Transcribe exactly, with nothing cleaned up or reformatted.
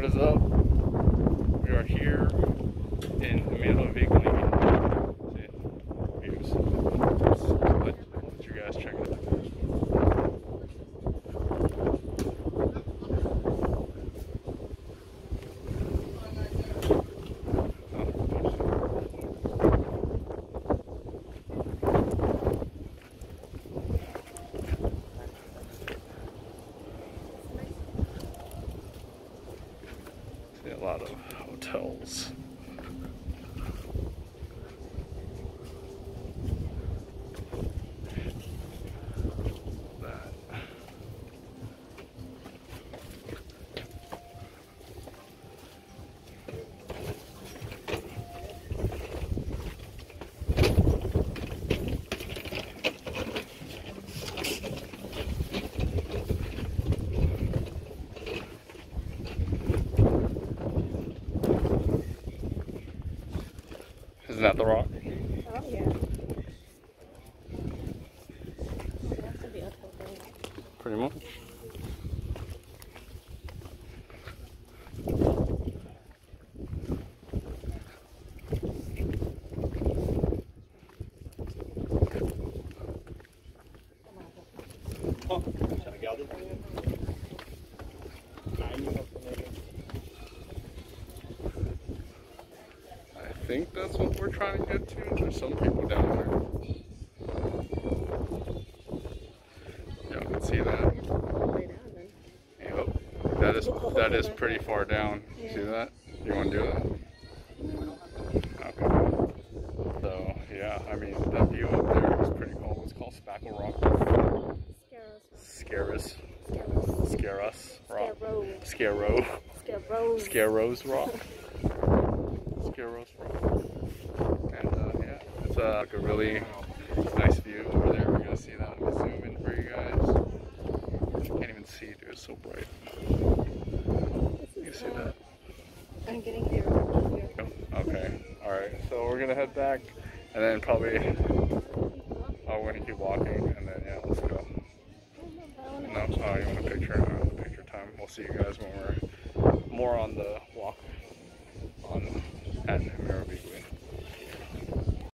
What is up? We are here in Imerovigli. See, views. Let, let you guys check it out. A lot of hotels. That. Isn't that the rock? Oh, yeah. That should be okay. Pretty much. I think that's what we're trying to get to. There's some people down there. Y'all can see that. Yep. That is that is pretty far down. See that? You want to do that? Okay. So yeah, I mean that view up there is pretty cool. It's called Spackle Rock. Scaris. Scaris Rock. Scaro. Scaros. Scaros Rock. Scaros Rock. And uh, yeah, it's uh, like a really nice view over there. We're gonna see that. I'm gonna zoom in for you guys. Can't even see, dude. It's so bright. You see that? I'm getting here. Okay. All right. So we're gonna head back, and then probably. Oh, we're gonna keep walking, and then yeah, let's go. No, oh, you want a picture? No, picture time. We'll see you guys when we're more on the walk on at Imerovigli.